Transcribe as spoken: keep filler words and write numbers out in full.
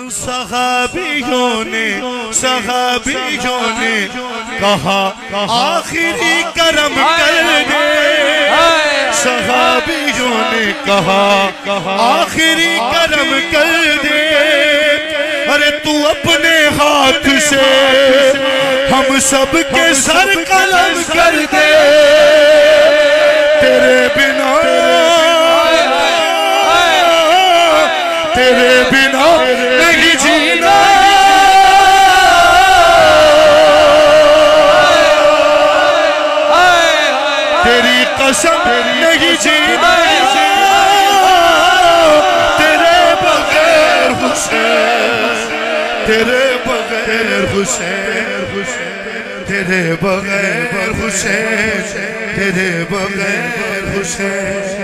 सहाबियों ने सहाबियों ने कहा आखिरी करम कर दे, सहाबियों ने कहा आखिरी करम कर दे। अरे तू अपने हाथ से हम सब के सर कलम कर दे, तेरे बिना तेरे बिना नहीं जीना, तेरी कसम नहीं जीना, तेरे बगैर हुसैन, तेरे बगैर हुसैन, तेरे बगैर हुसैन, तेरे बगैर हुसैन।